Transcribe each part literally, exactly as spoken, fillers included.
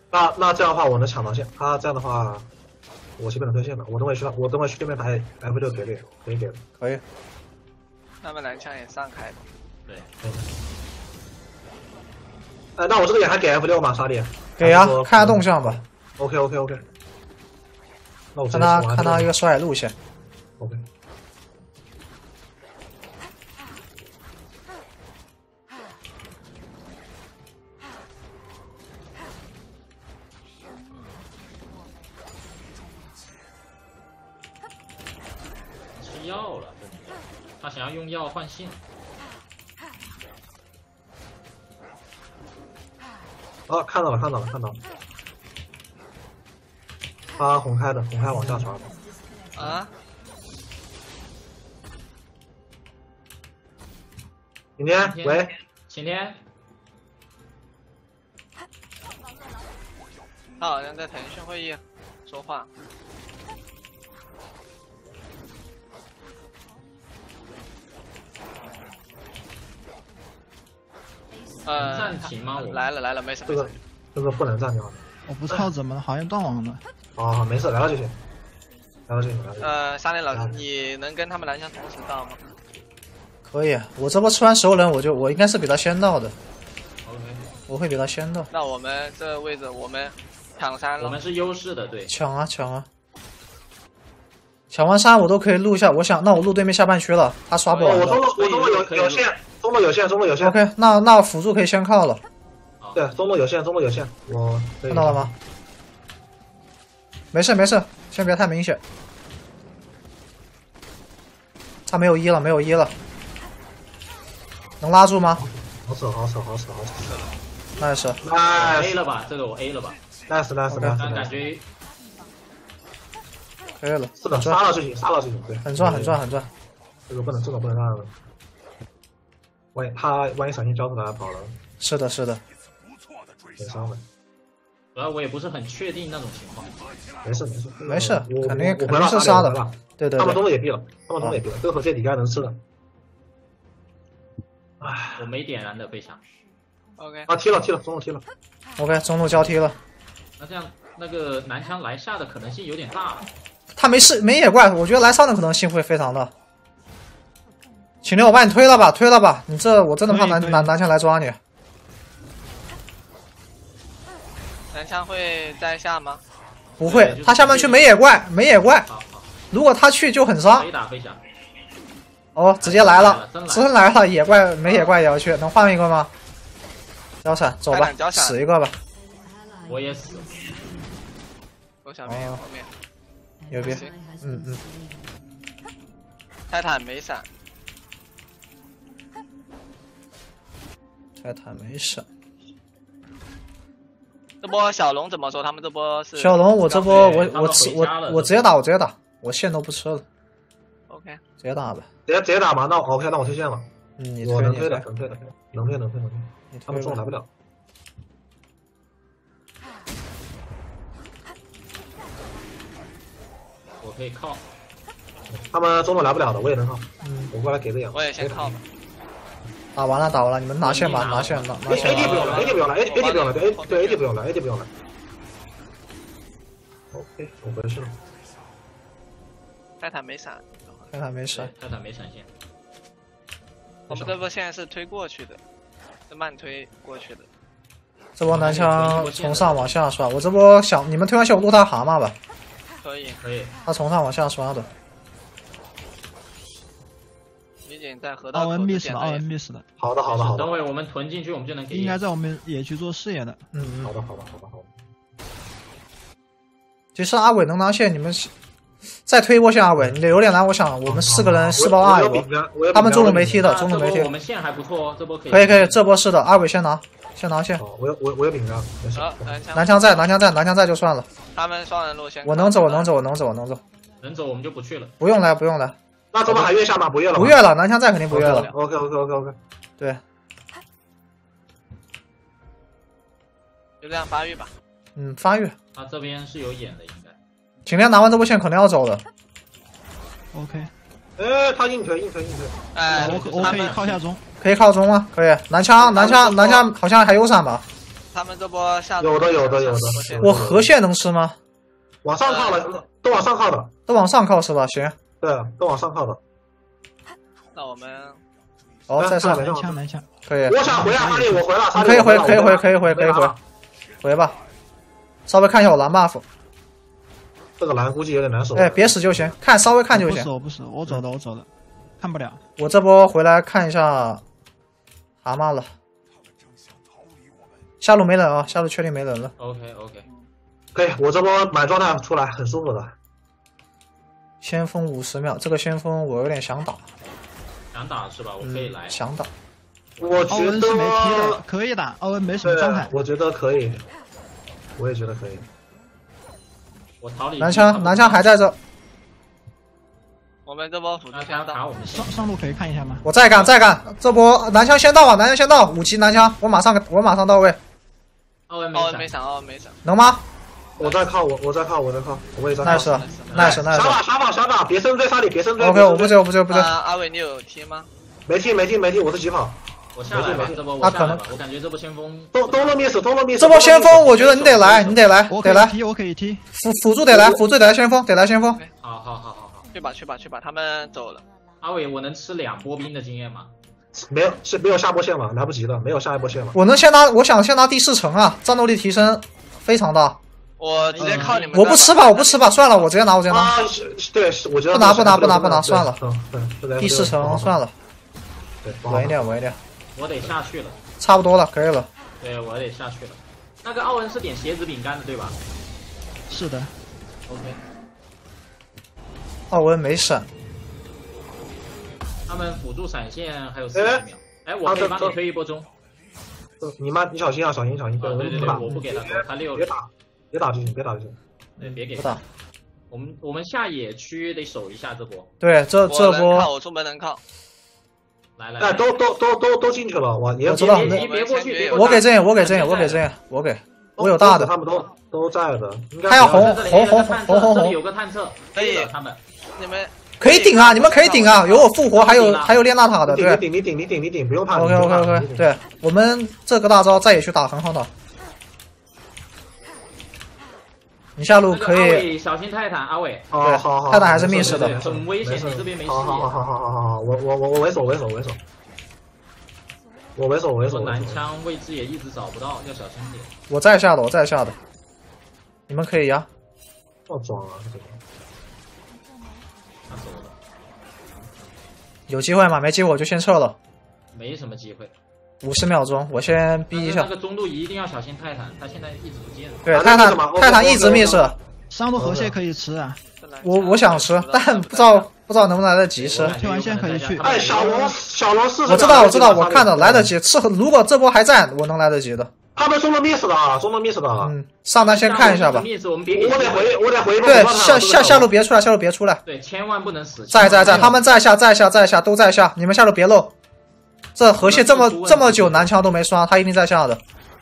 那那这样的话，我能抢到线。他这样的话，我基本能推线了。我等会去，我等会去对面排 F 六给给可以给的。 可以。 他们蓝枪也上开的。 对。 嗯。哎，那我这个也还给 F 六吗？沙利？ 给啊，看下动向吧。 OK OK OK。那我看他看他一个甩路线。 OK。 吃药了，他想要用药换线。 啊，看到了，看到了，看到了。他红开的，红开往下刷的。 啊？ 晴天，喂， 晴天。 他好像在腾讯会议说话。呃， 暂停吗？我来了来了，没事。 这个这个不能暂停啊。 我不知道怎么了，好像断网了。 啊，没事，来了就行，来了就行，来了就行。 呃，沙林老师，你能跟他们蓝枪同时到吗？ 可以，我这波吃完熟人，我就我应该是比他先到的。 OK。 我会比他先到。 那我们这个位置，我们抢山了。 我们是优势的，对。 抢啊抢啊！抢完山我都可以录一下，我想那我录对面下半区了，他刷不完我了。 中路我中路有有线，中路有线，中路有线。 OK， 那那辅助可以先靠了。 对，中路有线，中路有线，我看到了吗？没事没事，先别太明显。他没有一了，没有一了，能拉住吗？ 好扯，好扯，好扯，好扯。 那是。 那 A 了吧？这个我 A 了吧 ？nice nice nice。 但感觉可以了。 是的，杀了就行，杀了就行，对。 很赚很赚很赚。 这个不能，这个不能让了。万一他万一闪现交出来跑了。是的，是的。 挺伤的。 主要我也不是很确定那种情况。 没事没事没事，肯定肯定是杀的。对对对。 他们中路也毙了，他们中路也毙了，这个河蟹底该能吃的。 唉，我没点燃的飞翔。 OK。 啊，踢了踢了，中路踢了。 OK， 中路交踢了。 那这样，那个南枪来下的可能性有点大。 他没事没野怪，我觉得来上的可能性会非常大。秦六，我帮你推了吧，推了吧，你这我真的怕南南南枪来抓你。 南枪会在下吗？ 不会，他下半区没野怪，没野怪。如果他去就很伤。 可以打飞翔。 哦，直接来了，真来了，野怪没野怪也要去，能换一个吗？交闪，走吧，死一个吧。 我也死了。 我想没有后面。 牛逼，嗯嗯。 泰坦没闪。 泰坦没闪。 这波小龙怎么说？他们这波是小龙，我这波我我吃我我直接打，我直接打，我线都不吃了。 OK， 直接打吧。 直接直接打嘛，那 OK， 那我推线了。 嗯，你我能推的，能推的，能推能推能推。他们中来不了。 我可以靠。 他们中路来不了的，我也能靠。嗯，我过来给个眼。 我也先靠吧。 打完了，打完了，你们拿线吧，拿线，拿拿线。 A D 不用了 ，A D 不用了 ，A D 不用了，对 A 对 A D 不用了 ，A D 不用了。OK， 我回去了。 泰坦没闪。 泰坦没闪。 泰坦没闪现。 我们这波现在是推过去的，是慢推过去的。 这波南枪从上往下刷，我这波想你们推完线我录他蛤蟆吧。 可以可以。 他从上往下刷的。 在河道奥恩 miss 了，奥恩 miss 了。 好的，好的，好的。 等会我们囤进去，我们就能给。 应该在我们野区做视野的。 嗯， 好的，好的，好的，好的。 其实阿伟能拿线，你们再推一波线阿伟，你榴莲蓝，我想我们四个人四包二一波。他们中路没踢的，中路没踢。 我们线还不错哦，这波可以。 可以可以，这波是的，阿伟先拿，先拿线。 我有我我有饼干，没事。 南枪在，南枪在，南枪在就算了。 他们双人路线。 我能走，我能走，我能走，我能走。 能走我们就不去了。 不用来，不用来。 那中路还越下吗？不越了。 不越了，南枪在肯定不越了。 OK OK OK OK。 对。 就这样发育吧。 嗯，发育。 他这边是有眼的，应该。 晴天拿完这波线肯定要走的。 OK。 哎，他硬推硬推硬推。 哎， 我我可以靠下中。 可以靠中吗？可以。南枪南枪南枪好像还有闪吧？ 他们这波下路有的有的有的我河蟹能吃吗？ 往上靠了，都往上靠的， 都往上靠是吧？行。 对，都往上靠的。 那我们哦，在上哎南枪南枪， 可以。 我想回啊，哈利，我回了，哈利可以回， 我可以回，可以回，可以回，回吧。稍微看一下我蓝 buff。 这个蓝估计有点难守。 哎，别死就行，看稍微看就行。 不死我不死，我走的我走的，看不了。 我这波回来看一下蛤蟆了。下路没人啊，下路确定没人了。 OK OK， 可以，我这波满状态出来很舒服的。 先锋五十秒，这个先锋我有点想打。 想打是吧？我可以来。 嗯、想打。 我觉奥恩是没踢得的，可以打。奥恩没什么对状态， 我觉得可以，我也觉得可以。 我逃离。 南枪，南枪还在这。 我们这波辅助南先到， 枪打我们上上路可以看一下吗？ 我再干再干，这波南枪先到啊，南枪先到，五级南枪，我马上我马上到位。 奥恩没奥恩没闪，奥恩没闪。 能吗？ 我在靠，我我在靠，我在靠，我也在靠。 nice nice 傻 nice。 把傻把傻把，别深追，沙里别深追。 OK， 我不追我不追不追。 啊，阿伟你有踢吗？ 没踢没踢没踢，我是疾跑。 我下来吧，这波我他可能下来吧。我感觉这波先锋东东路 miss， 东路 miss。 这波先锋，我觉得你得来，你得来，得来， 我可以踢，我可以踢。 辅辅助得来，辅助得来先锋，得来先锋。 好好好好好， 去吧去吧去吧，他们走了。 阿伟，我能吃两波兵的经验吗？ 没有是没有下波线嘛，来不及了，没有下一波线了。 我能先拿，我想先拿第四层啊，战斗力提升非常大。 我直接靠你们。 我不吃吧，我不吃吧，算了，我直接拿，我直接拿。 啊，是是对，是我觉得不拿不拿不拿不拿，算了。 嗯对， 第四层算了， 对， 稳一点稳一点， 我得下去了。 差不多了，可以了。 对，我得下去了。那个奥恩是点鞋子饼干的对吧？ 是的。 OK。 奥文没闪。 他们辅助闪现还有四十秒。哎，我可以帮你推一波中。 你慢，你小心啊，小心小心！ 对对对，我不给他勾，他六。 别打，别打就行，别打就行。 对，别给。 不打。 我们我们下野区得守一下这波。 对，这这波。 我出门能靠。 来来。 哎，都都都都都进去了，我我知道。 你别过去， 我给阵眼，我给阵眼，我给阵眼，我给。我有大的。 他们都都在的。 他要红红红红红红。 有个探测， 可以。 他们。 你们。 可以顶啊！你们可以顶啊！有我复活，还有还有练大塔的，对。 你顶你顶你顶你顶，不用怕。 OK OK OK， 对我们这个大招再野区打很好打。你下路可以小心泰坦，阿伟。 好好好， 泰坦还是密室的， 很危险，你这边没视野。 好好好好好好好，我我我我为首为首为首，我为首为首。 南枪位置也一直找不到，要小心点。 我在下的，我在下的，你们可以压。 好装啊！这个。 他走了， 有机会吗？没机会我就先撤了。 没什么机会。 五十秒钟，我先逼一下。 那个中路一定要小心泰坦，他现在一直不见。 对，泰坦泰坦一直密室。 上路河蟹可以吃啊。 我我想吃，但不知道不知道能不能来得及吃。 推完线可以去。 哎，小龙小龙四十。 我知道我知道，我看着来得及。是如果这波还在，我能来得及的。 他们中了 miss 的啊，中了 miss 的。 嗯，上单先看一下吧。 我们别我得回，我得回。 对，下下下路别出来，下路别出来。 对，千万不能死。 在在在，他们在下在下在下都在下，你们下路别漏。这河蟹这么这么久南枪都没刷，他一定在下的。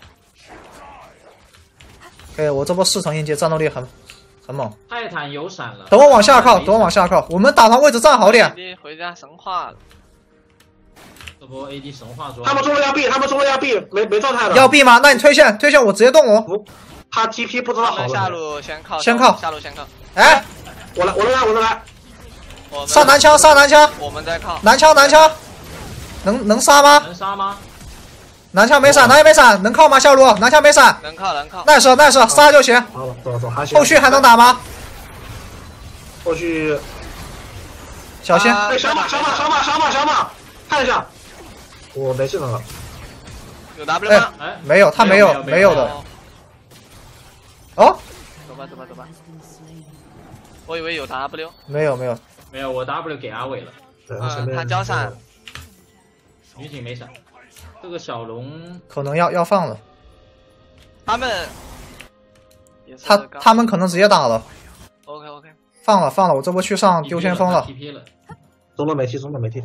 对，我这波四层应接战斗力很很猛。 泰坦有闪了。 等我往下靠，等我往下靠，我们打团位置站好点。 回家神话了。 这波 A D 神话装， 他们中了要 B， 他们中了要 B， 没没状态的。 要 B 吗？那你推线，推线，我直接动龙。 他 T P 不知道好了。 下路先靠， 先靠， 下路先靠。 哎， 我来，我来，我来。 上南枪，上南枪。 我们在靠。 南枪，南枪。能能杀吗？ 能杀吗？ 南枪没闪，南枪没闪，能靠吗？下路，南枪没闪。 能靠，能靠。 耐手，耐手，杀就行。 好了，走走，还行。 后续还能打吗？ 后续。 小心。 哎，小马，小马，小马，小马，小马，看一下。 我没技能了， 有 W 吗？ 哎， 没有，他没有，没有的。哦， 走吧，走吧，走吧。我以为有 W。 没有，没有， 没有，我 W 给阿伟了。 嗯，他交闪。 女警没闪。这个小龙可能要要放了。 他们。 他他们可能直接打了。 OK OK。 放了放了，我这波去上丢先锋了。 T P 了。 中路没踢，中路没踢。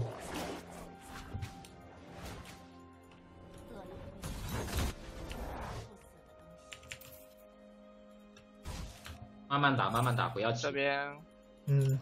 慢慢打，慢慢打，不要急。 这边， 嗯，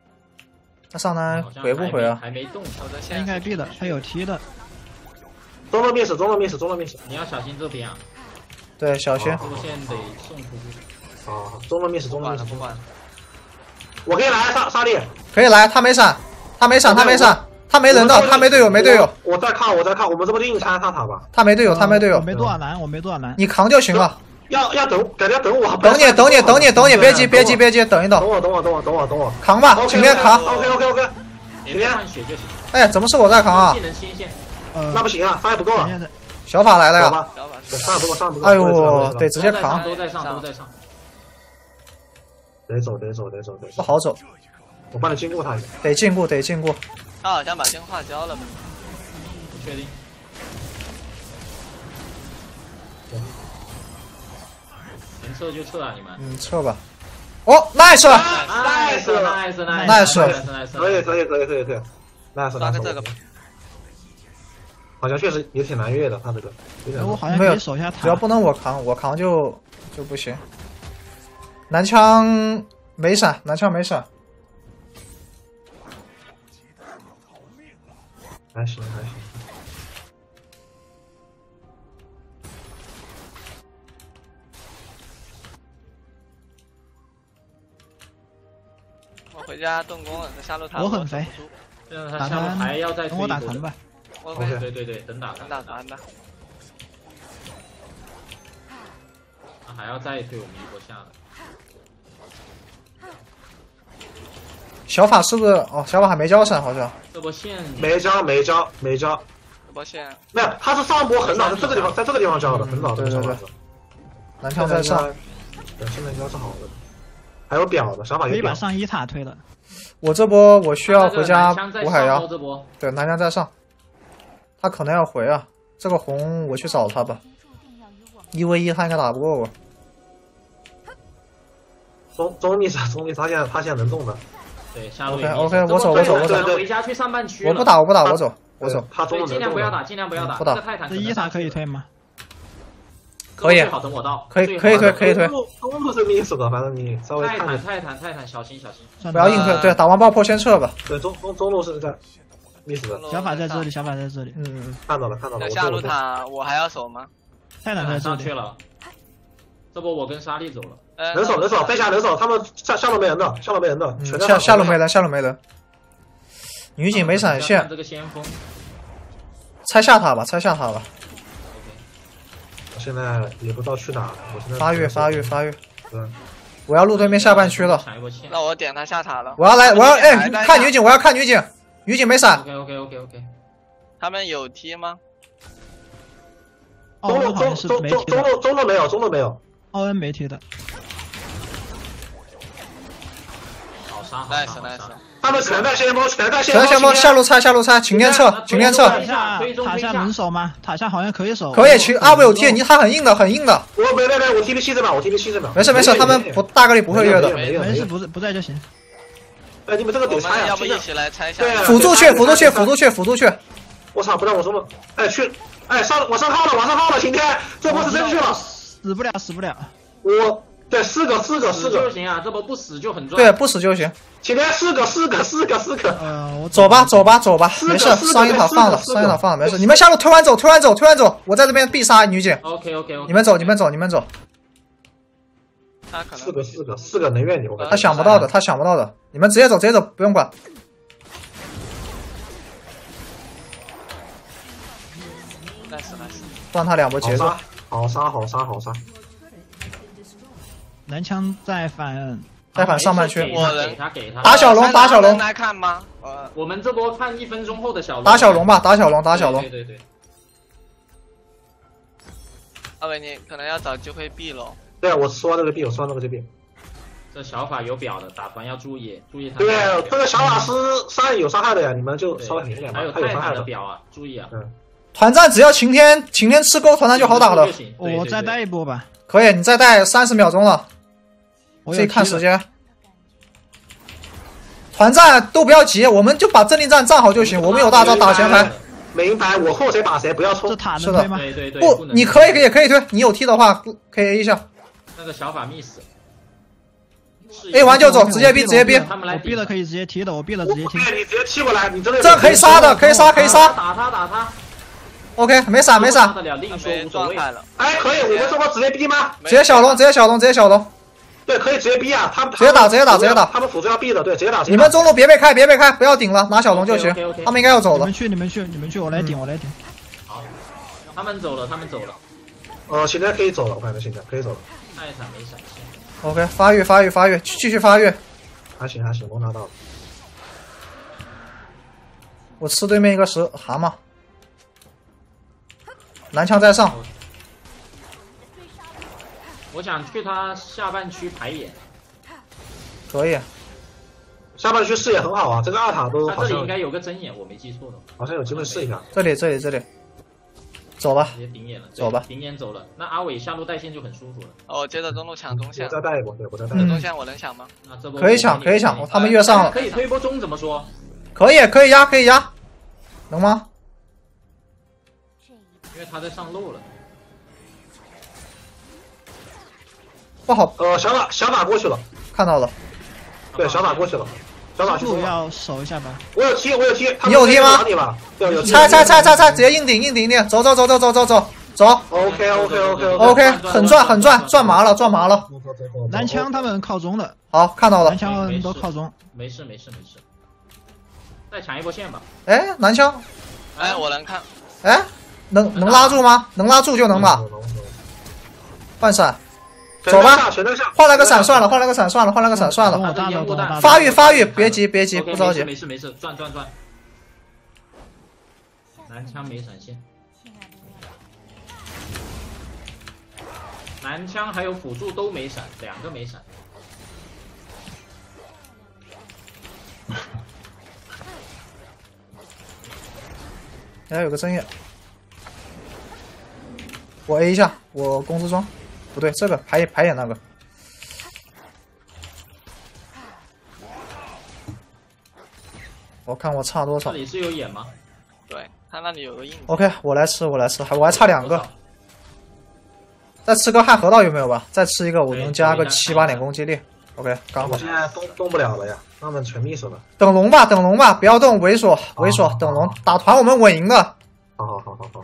他上单回不回啊？ 还没动， 我的应该 B 的，他有踢的。 都中路 miss， 中路 miss， 中路 miss。 你要小心这边啊， 对，小心。 这波线得送出去。 啊，中路 miss， 中路不管了 miss。 不管了， 我可以来沙沙利， 可以来，他没闪，他没闪，他没闪，他没人的，他没队友，没队友。 我在看，我在看，我们这波硬拆他塔吧。 他没队友，他没队友我。没多少蓝，我没多少蓝。 你扛就行了。 要要等，感觉要等我。 等你，等你，等你，等你，别急，别急，别急，等一等等，我，等我，等我，等我，等我。 扛吧，请天扛。 OK OK OK。 你别换血就行。 哎，怎么是我在扛啊技？能先线， 呃， 那不行啊，伤害不够了。 等一下小法来了呀！ 走吧， 小把对伤害不够，伤害不够。 哎呦，得直接扛， 都在上，都在上。 得走，得走，得走，得走。 不好走， 我帮你经过他一下。 得禁锢，得禁锢。 他好像把电话交了吧？ 不确定。能撤就撤啊，你们。 嗯，撤吧。哦，nice， nice nice nice nice nice， 可以，可以，可以，可以，可以。那是那是刷个这个吧。 好像确实也挺难越的，他这个。有点我好像没有可以守一下塔。 只要不能我扛，我扛就就不行。男枪没闪，男枪没闪。 还行还行。 我回家动工了，这下路塔我很肥守不住， 这样他打下路团， 还要再等我推一波的。 打团吧。 OK， 对对对，等打等打团吧。 他还要再推我们一波下来。 小法是不是？哦，小法还没交闪，好像。 这波线没交没交没交， 这波线没有，他是上波很早，在这个地方，在这个地方交的，很早这个对对对小法子。 男枪在上， 对，现在应该是好的。还有表的，小法可有表。 以把上一塔推了。 我这波我需要回家补补海妖。 这波对，南枪在上，他可能要回啊。这个红我去找他吧，一 v 一他应该打不过我。 中中密斯，中密斯，他现在他现在能动的。 对，下路 OK OK，我走我走我走。 回家去上半区。 我不打我不打我走我走。 他中对， 路能动的。 尽量不要打，尽量不要打。 不打这个泰坦这一塔可以推吗？ 可以最好等我到。 可以可以推可以推。 中路是密斯的，反正你稍微泰坦看着。 泰坦泰坦，小心小心。 算不要硬推，对，打完爆破先撤吧。 对，中中中路是在密斯的， 小法在这里，小法在这里， 嗯嗯， 看到了看到了。我那下路我塔我还要守吗？ 泰坦在这里。 上去了。这波我跟莎莉走了。 呃， 能守能守，飞侠能守，他们下下路没人的，下路没人的，全嗯在下下路没人下路没人。女警没闪现， 这个先锋。 拆下塔吧拆下塔吧。 我现在也不知道去哪了，我现在发育发育发育， 对， 我要路对面下半区了。 抢一波线。 那我点他下塔了。 我要来，我要哎， 来看女警，我要看女警，女警没闪。 OK OK OK OK。 他们有踢吗？ 奥中路中恩好像是中中没踢的， 中路中路没有中路没有， 奥恩没踢的。 好杀好杀 nice 好 nice， 杀。 他们全在先锋，全在先锋， 全先锋下路拆下路拆，擎天撤擎天撤。 塔下塔下能守吗？塔下好像可以守。 可以，其阿伟有贴你，他很硬的很硬的。 我没没没，我 T P 七十秒，我 T P 七十秒。 没事没事，他们不大概率不会越的。 没有没事，。不在不在就行。 哎，你们这个我们得拆啊！ 要不一起来拆一下？ 对啊辅助去辅助去辅助去辅助去。 我操，不让我中路！哎去，哎上我上号了，我上号了，晴天，这波是真去了。 死不了，死不了。 我对四个四个四死就个， 行啊，这波不死就很赚。 对，不死就行。 晴天四个四个四个四个。 呃，我走吧走吧走吧， 四个没事， 四个商业塔放了四个商业塔放了没事。你们下路推完走推完走推完走，我在这边必杀女警。 OK OK OK。 你们走你们走你们走。 他可能四个四个四个能怨你，我感觉。 他想不到的他想不到的，你们直接走直接走，不用管。 nice nice。 断他两波节奏。 好杀好杀好杀。 蓝枪在反， 再反上半区。 给他给他给他。 打小龙打小龙能来看吗？呃， 我们这波看一分钟后的小龙。 打小龙吧打小龙打小龙。 对对对。 阿伟你可能要找机会避喽。 对，我说这个币，我说这个这币。 这小法有表的，打团要注意，注意他。 对，这个小法师伤有伤害的呀，你们就稍微狠一点吧。 还有泰坦的表啊，注意啊。 嗯。 团战只要晴天晴天吃钩，团战就好打了。 我再带一波吧。 可以，你再带三十秒钟了。自己看时间。团战都不要急，我们就把阵地战站好就行。我们有大招打前排。 明白，我后谁打谁，不要冲。 这塔能推吗？ 对对对。 不，你可以可以可以推，你有踢的话可以 A 一下。 那个小法 miss。 A 完就走，直接逼直接逼。 我逼了可以直接踢的，我逼了直接踢。 你直接踢过来，你真的。 这可以杀的，可以杀可以杀。 打他打他。 OK， 没闪没闪， 得了，另说没无所谓。 状态了， 哎，可以，我们这波直接逼吗？ 直接小龙，直接小龙，直接小龙。 对，可以直接逼啊！他们直接打直接打直接打他们辅助要逼的，对，直接打。 你们中路别被开，别被开，不要顶了，拿小龙就行 OK，OK，OK。 他们应该要走了你们。去，你们去，你们去，我来顶，我来顶。 好，他们走了，他们走了。 呃，现在可以走了，我感觉现在可以走了。 泰坦没闪现。 OK， 发育发育发育，继续发育。 还行还行，龙拿到了。 我吃对面一个石蛤蟆，蓝枪在上。 我想去他下半区排演， 可以。 下半区视野很好啊，这个二塔都好像他这里应该有个针眼，我没记错的话。 好像有机会试一下。 这里这里这里，走吧。 直接顶眼了， 走吧顶眼走了。那阿伟下路带线就很舒服了。 哦，我接着中路抢中我线， 再带一波，对，我再带嗯一波。 中线我能抢吗？ 那这波可以抢可以抢，他们越上了， 可以推波中怎么说？ 可以可以压可以压，能吗？ 因为他在上路了。 不好， 呃，小马小马过去了， 看到了。 对，小马过去了，小马去中了。 路要守一下吧。 我有踢，我有踢。 你有踢吗？ 你吧，对，有踢。 拆拆拆拆拆，直接硬顶硬顶硬顶，走走走走走走走走。 OK OK OK OK， 很赚很赚，赚麻了赚麻了。 蓝枪他们靠中的， 好，看到了蓝。枪都靠中。 没事没事没事，再抢一波线吧。 哎，蓝枪， 哎，我能看， 哎，能能拉住吗？能拉住就能吧。换闪，走吧。 全在下， 换了个闪算了，换了个闪算了，换了个闪算了。 等我大招，等我大招。 发育发育，别急别急， OK， 不着急。 没事没事，转转转。蓝枪没闪现，蓝枪还有辅助都没闪，两个没闪。 哎，有个针眼，我 A 一下，我公司装，不对，这个排排眼那个。我看我差多少这里是有眼吗？ 对他那里有个印子， ？OK，我来吃，我来吃，还我还差两个，再吃个汉河道有没有吧？再吃一个，我能加个七八点攻击力。OK，刚好我。现在动动不了了呀，他们全 miss 了。 等龙吧，等龙吧，不要动，猥琐猥琐，等龙打团我们稳赢的。 好好好好好。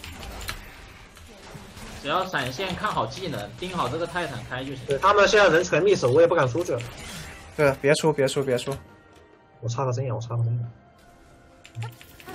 只要闪现看好技能，盯好这个泰坦开就行。 对他们现在人全 miss，我也不敢出去。 对，别出别出别出。 我插个针眼，我插个针眼。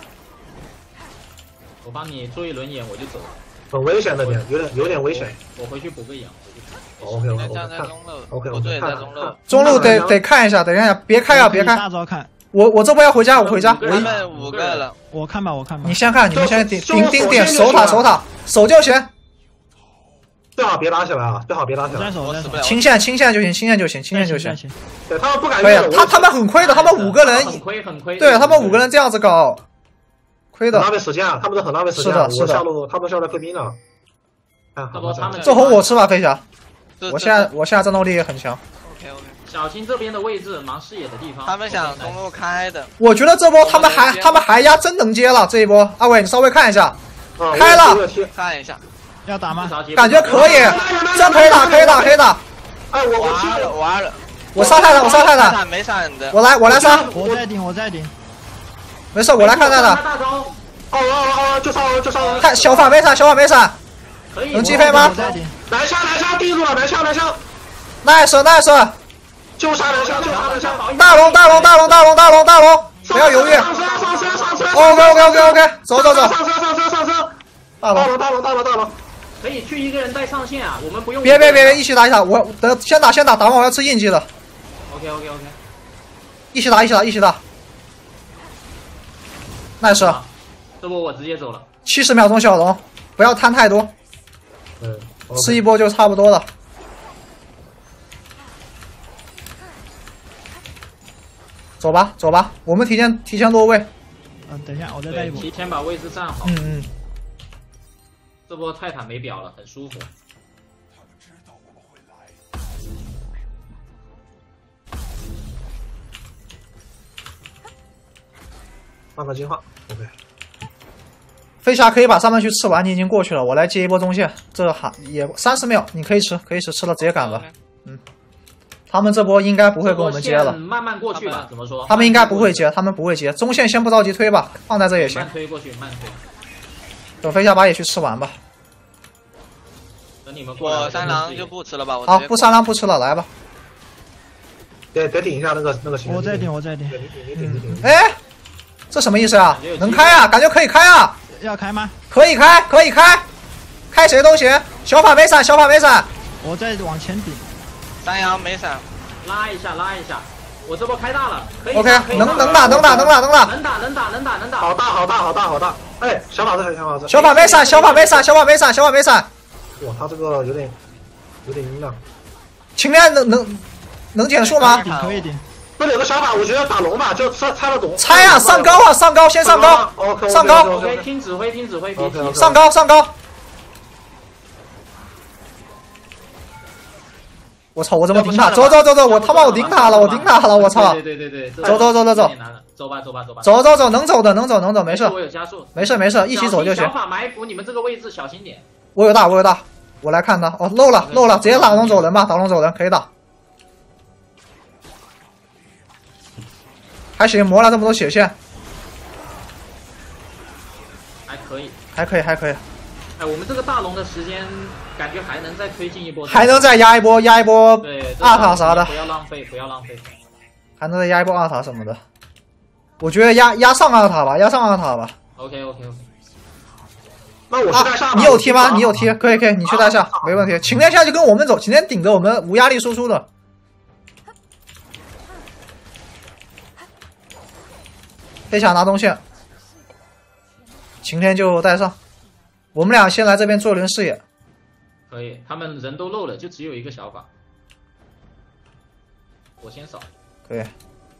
我帮你做一轮眼，我就走了。 很危险的点，有点有点危险。 我回去补个眼，我就走。 OK 那 OK 站 OK，看在中路， OK 不对， OK， 在中路， 中路得得看一下，等一下，别开啊别开。 大招看， 我我这波要回家，我回家。 他我们五个人， 我看吧，我看吧你。先看，你们先顶就顶顶点， 就守塔就守塔，守就行。 最好别打起来啊，最好别打起来。 我在守，我在守我死不。了。 清线清线就行，清线就行，清线就行。 行。 对他们不敢可以用， 他他们很亏的，他们五个人， 很亏很亏。 对他们五个人这样子搞，亏的很浪。费时间啊，他们都很浪费时间啊。 是的是的我下路，他们下路退兵了。看， 这波他们这红我吃吧，飞侠。 这我现在我现在战斗力也很强。 OK OK， 小心这边的位置，盲视野的地方。 他们想中路开的， 我觉得这波他们还他们还压真能接了这一波。阿伟，你稍微看一下， 啊开了我有踢看一下， 要打吗？ 感觉可以，这可以打，可以打，可以打。 哎，我我踢挖了挖了， 我杀泰坦，我杀泰坦， 闪没闪的， 我来我来杀， 我在顶，我在顶。 没事，我来看泰坦。 大招哦哦哦，就上了就上了。 看小反没闪，小反没闪可以。 能击飞吗我在顶。 南枪南枪定住了，南枪南枪， ，nice nice， 就杀南枪就杀南枪。 大龙大龙大龙大龙大龙大龙，不要犹豫。 上车上车上车。 OK OK OK OK，走走走， 上车上车上车。 大龙， 大龙大龙大龙大龙。 可以去一个人带上线啊，我们不用。 别别别别，一起打一起打，我等先打先打，打完我要吃印记的， OK OK OK。 一起打一起打一起打。nice， 这波我直接走了。 七十秒钟小龙，不要贪太多， 嗯， 吃一波就差不多了。走吧走吧，我们提前提前落位。 嗯，等一下，我再带一对， 波。 提前把位置站好。 嗯嗯， 这波泰坦没表了，很舒服。 放个金话 ，OK。 飞侠可以把上半区吃完，你已经过去了，我来接一波中线，这还也三十秒，你可以吃，可以吃，吃了直接赶吧。嗯，他们这波应该不会跟我们接了， 慢慢过去吧，怎么说？ 他们应该不会接，他们不会接，中线先不着急推吧，放在这也行慢。推过去，慢推。 等飞侠把野区吃完吧。 等你们过来。 我三郎就不吃了吧，我好，不三郎不吃了，来吧。 得得顶一下那个那个行。 我再顶，我再顶。 对，你你顶你顶。 哎，这什么意思啊？能开啊？感觉可以开啊！ 要开吗？ 可以开，可以开，开谁都行。小法没闪，小法没闪。 我再往前顶。 山羊没闪， 拉一下，拉一下。我这波开大了，可以。 OK， 可以能能打，能打，能打，能打。 能打，能打，能打，能打。 好大，好大，好大，好大！哎，小法子，小法子。 小法没闪，小法没闪，小法没闪，小法没闪。 哇，他这个有点有点阴啊。 青莲能能能减速吗？ 顶可以顶。 这里有个小法，我觉得打龙吧，就拆拆了龙。 拆啊，上高啊，上高，先上高，上高。 OK， 听指挥，听指挥，别急。 上高，上高。我操！我怎么顶他？走走走走！我他妈我顶他了！我顶他了！我操！ 对对对对， 走走走走走， 走吧走吧走吧， 走走走，能走的能走能走，没事。 我有加速， 没事没事，一起走就行。 小法埋伏，你们这个位置小心点。 我有大，我有大，我来看他。哦，漏了漏了，直接打龙走人吧，打龙走人可以打。还行，磨了这么多血线， 还可以， 还可以还可以。 哎，我们这个大龙的时间。 感觉还能再推进一波， 还能再压一波，压一波二塔啥的， 不要浪费，不要浪费， 还能再压一波二塔什么的。我觉得压压上二塔吧，压上二塔吧。 OK OK OK。 那我去带下、啊。 你有踢吗？你有踢，可以可以，你去带下，啊、没问题。晴天下就跟我们走，晴天顶着我们无压力输出的。飞侠拿东线，晴天就带上。我们俩先来这边做一轮视野。 可以，他们人都漏了，就只有一个小法。我先扫。 可以。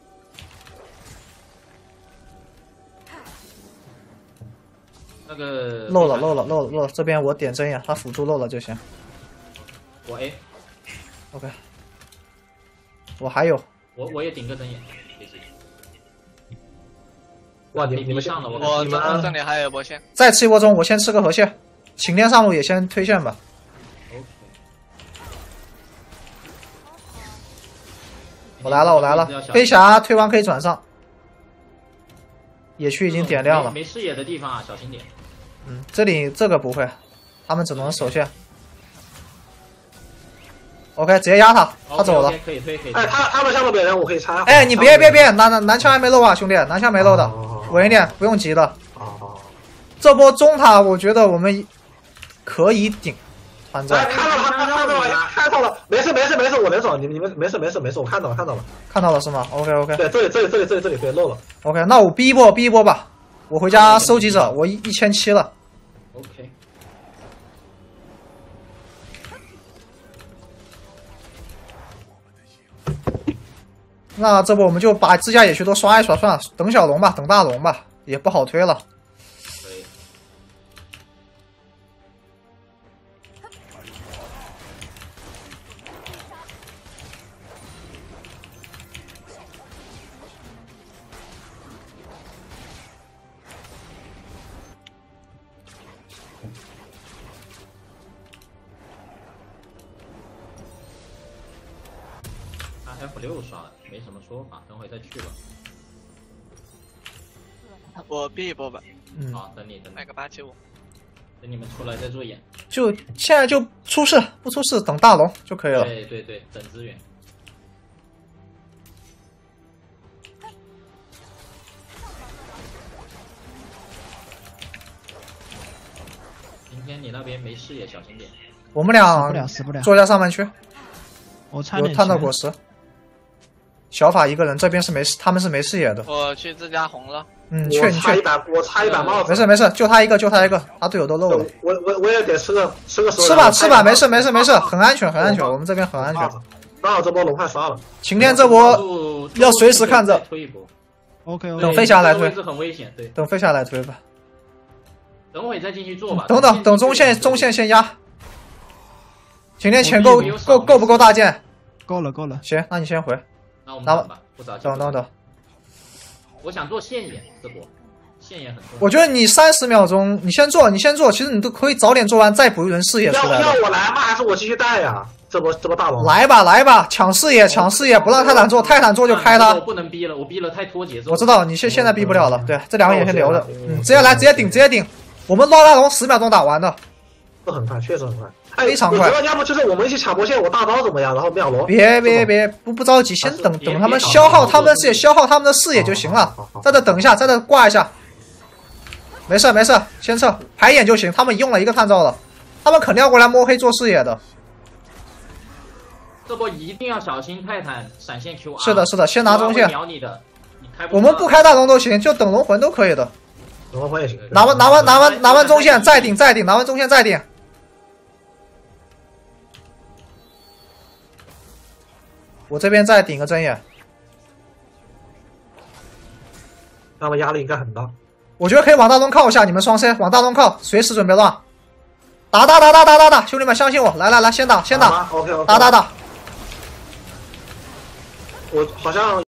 那个漏了，漏了，漏了，漏了。这边我点针眼，他辅助漏了就行。 我 A。 OK。我还有。 我我也顶个针眼，别急。 哇，你你们上了，我我中路这里还有波线。 再吃一波中，我先吃个河蟹。晴天上路也先推线吧。 我来了，我来了！飞侠推完可以转上，野区已经点亮了。 没视野的地方啊，小心点。 嗯，这里这个不会，他们只能守线。OK， 直接压他，他走了。 可以推，可以。 哎，他他们下路别人，我可以拆。 哎，你别别别，南南南墙还没漏啊，兄弟，南墙没漏的，稳一点，不用急的。这波中塔我觉得我们可以顶。 哎，看到了，看到了，看到了，没事没事没事，我能走，你你们没事没事没事，我看到了看到了， 看到了是吗 ？OK OK。 对，这里这里这里这里这里对漏了。 OK， 那我逼一波逼一波吧，我回家收集者，我一一千七了。 OK。 那这波我们就把自家野区都刷一刷算了，等小龙吧，等大龙吧，也不好推了。 F 六刷了，没什么说法，等会再去吧。 我避一波吧。 嗯。 好，等你等你。 买个八七五。 等你们出来再做眼。 就现在就出事，不出事等大龙就可以了。 对对对，等资源。今天你那边没视野，小心点。 我们俩死不了，死不了。 做一下上半区。 我差有探到果实。 小法一个人，这边是没他们是没视野的。 我去自家红了。 嗯，去你去。 一百，我插一百帽子。 没事没事，就他一个，就他一个，他队友都漏了。 我我我也得吃个吃个。 吃吧吃吧，没事没事没事，很安全很安全，我们这边很安全。 刚好这波龙快刷了。 晴天这波要随时看着。 推一波。 OK OK。 等飞侠来推。 这很危险，对。 等飞侠来推吧。 等会再进去做吧。 等等等中线中线先压。晴天钱够够够不够大件？ 够了够了。 行，那你先回。 那我们等吧，不着急。 等等等， 我想做线眼这波，线眼很重要。 我觉得你三十秒钟，你先做，你先做，其实你都可以早点做完，再补一轮视野出来。 要要我来吗？还是我继续带呀？这波这波大龙。 来吧来吧，抢视野抢视野，不让泰坦做，泰坦做就开他。 我不能逼了，我逼了太拖节奏。 我知道你现现在逼不了了，对，这两个也先留着，嗯，直接来直接顶直接顶， 我们乱大龙十秒钟打完的， 这很快，确实很快，哎、 非常快。 要不就是我们一起抢波线，我大招怎么样，然后妙罗。 别别别，不不着急，先等别等他们别消耗别他们的视野，消耗他们的视野就行了好好好。 在这等一下，在这挂一下。没事没事，先撤，排眼就行。他们用了一个探照了，他们肯定要过来摸黑做视野的。 这波一定要小心泰坦闪现 Q R。 是的，是的，先拿中线。 秒你的，你开不我们不开大龙都行，就等龙魂都可以的。 龙魂也行。 拿完拿完拿完拿完中线再顶再顶，拿完中线再顶。我这边再顶个针眼， 他们压力应该很大。 我觉得可以往大龙靠一下，你们双 C 往大龙靠，随时准备乱。打打打打打打打，兄弟们相信我，来来来，先打先打， ，OK OK， 打打打。 我好像。